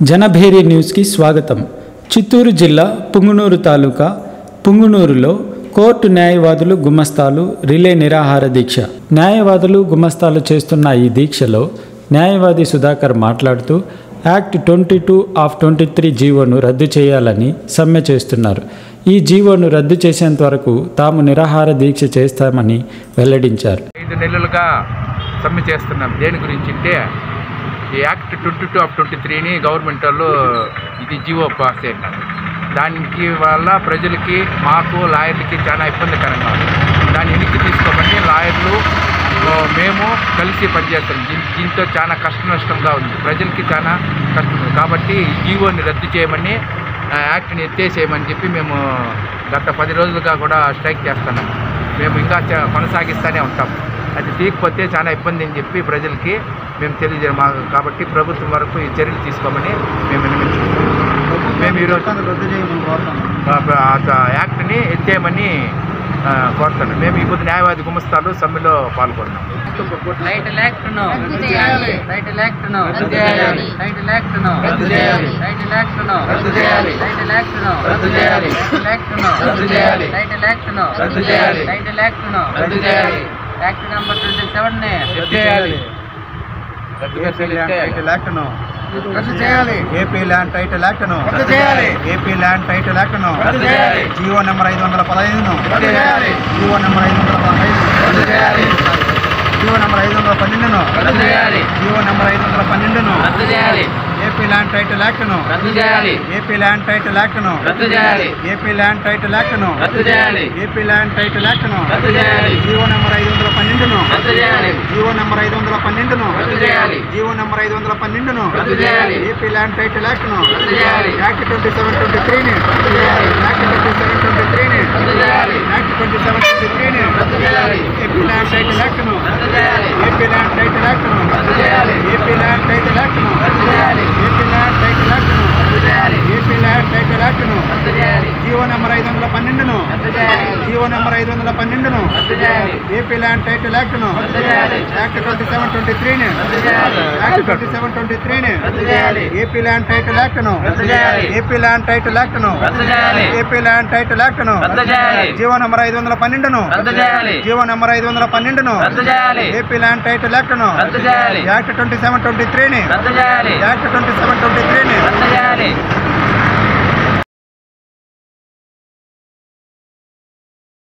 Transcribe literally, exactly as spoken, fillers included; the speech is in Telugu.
జనభేరి న్యూస్కి స్వాగతం. చిత్తూరు జిల్లా పుంగనూరు తాలూకా పుంగనూరులో కోర్టు న్యాయవాదులు గుమస్తాలు రిలే నిరాహార దీక్ష. న్యాయవాదులు గుమస్తాలు చేస్తున్న ఈ దీక్షలో న్యాయవాది సుధాకర్ మాట్లాడుతూ act twenty two of twenty three జీవోను రద్దు చేయాలని సమ్మె చేస్తున్నారు. ఈ జీవోను రద్దు చేసేంత వరకు తాము నిరాహార దీక్ష చేస్తామని వెల్లడించారు. ఐదు నెలలుగా సమ్మె చేస్తున్నాం. దేని గురించి అంటే ఈ act twenty two of twenty త్రీని గవర్నమెంట్ వాళ్ళు ఇది జీవో పాస్ అయినారు. దానికి వల్ల ప్రజలకి మాకు లాయర్లకి చాలా ఇబ్బందికరంగా ఉంది. దాన్ని వెనక్కి తీసుకోమని లాయర్లు మేము కలిసి పనిచేస్తాం. దీంతో చాలా కష్ట నష్టంగా ఉంది, ప్రజలకి చాలా కష్టం ఉంది. కాబట్టి ఈ జీవోని రద్దు చేయమని, యాక్ట్ని ఎత్తేసేయమని చెప్పి మేము గత పది రోజులుగా కూడా స్ట్రైక్ చేస్తున్నాం. మేము ఇంకా కొనసాగిస్తూనే ఉంటాం. అది తీయకపోతే చాలా ఇబ్బంది అని చెప్పి ప్రజలకి మేము తెలియజేయము. కాబట్టి ప్రభుత్వం వరకు ఈ చర్యలు తీసుకోమని మేము విన్నవించుకుంటాం. మేము ఈరోజు యాక్ట్ని ఎత్తేయమని కోరుతున్నాం. మేము ఇప్పుడు న్యాయవాది గుమస్తాలు సమ్మెలో పాల్గొన్నాం. యాక్ట్ నెంబర్ ట్వంటీ సెవెన్ ని రద్దు చేయాలి. రద్దు చేయాలి. ఏపీ ల్యాండ్ టైటిల్ యాక్ట్ ను రద్దు చేయాలి. ఏపీ ల్యాండ్ టైటిల్ యాక్ట్ ను రద్దు చేయాలి. జీవో నెంబర్ ఐదు వందల పదహైదును రద్దు చేయాలి. జీవో నెంబర్ ఐదు వందల పదహైదు రద్దు చేయాలి. జీవో నెంబర్ ఐదు వందల పన్నెండును రద్దు చేయాలి. జీవో నెంబర్ ఐదు వందల పన్నెండును రద్దు చేయాలి. ఏపీ ల్యాండ్ టైటిల్ యాక్ట్ ను రద్దు చేయాలి. ఏపీ ల్యాండ్ టైటిల్ యాక్ట్ ను రద్దు చేయాలి. ఏపీ ల్యాండ్ టైటిల్ యాక్ట్ ను రద్దు చేయాలి. ఏపీ ల్యాండ్ టైటిల్ యాక్ట్ ను రద్దు చేయాలి. జీవో నెంబర్ ఐదు వందల పన్నెండును రద్దు చేయాలి. జీవో నెంబర్ ఐదు వందల పన్నెండును రద్దు చేయాలి. జీవో నెంబర్ ఐదు వందల పన్నెండును రద్దు చేయాలి. ఏపీ ల్యాండ్ టైటిల్ యాక్ట్ ను రద్దు చేయాలి. Act twenty seven twenty three ని రద్దు చేయాలి. Act twenty seven twenty three ని రద్దు చేయాలి. Act twenty seven twenty three ని రద్దు చేయాలి. ఏపీ ల్యాండ్ టైటిల్ యాక్ట్ ను రద్దు చేయాలి. ఏపీ ల్యాండ్ టైటిల్ యాక్ట్ ను రద్దు చేయాలి. ఏపీ ల్యాండ్ టైటిల్ యాక్ట్ ను రద్దు చేయాలి. ఏపీ ల్యాండ్ టైటిల్ యాక్ట్ ను రద్దు చేయాలి. ఏపీ ల్యాండ్ టైటిల్ యాక్ట్ ను రద్దు చేయాలి. జీవో నెంబర్ ఐదు వందల పన్నెండును రద్దు చేయాలి. జీవో నెంబర్ ఐదు వందల పన్నెండును రద్దు చేయాలి. ఏపీ ల్యాండ్ టైటిల్ యాక్ట్ ను రద్దు చేయాలి. Act twenty seven twenty three ని రద్దు చేయాలి. Act twenty seven twenty three ని రద్దు చేయాలి. ఏపీ ల్యాండ్ టైటిల్ యాక్ట్ ను రద్దు చేయాలి. ఏపీ ల్యాండ్ టైటిల్ యాక్ట్ ను రద్దు చేయాలి. ఏపీ ల్యాండ్ టైటిల్ యాక్ట్ ను రద్దు చేయాలి. జీవో నెంబర్ ఐదు వందల పన్నెండును రద్దు చేయాలి. జీవో నెంబర్ ఐదు వందల పన్నెండును రద్దు చేయాలి. ఏపీ ల్యాండ్ టైటిల్ యాక్ట్ ను రద్దు చేయాలి. Act twenty seven twenty three ని రద్దు చేయాలి. Act twenty seven twenty three ని రద్దు చేయాలి.